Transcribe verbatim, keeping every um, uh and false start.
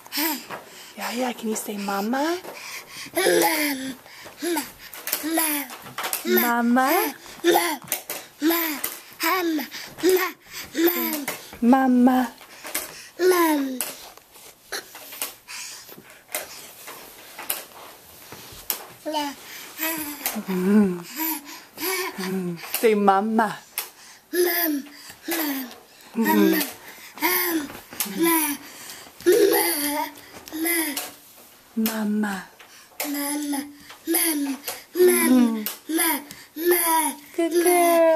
Yeah, yeah. Can you say mama? Mom. Mom. Mom. Mama. Mom. Mom. Mom. Mom. Mama. Mom. Yeah. Mm. Mm. Say mama. Mom. Mom. Mm. Mom. Mom. Mama. Mama. Mom. Mom. Mom. Good girl.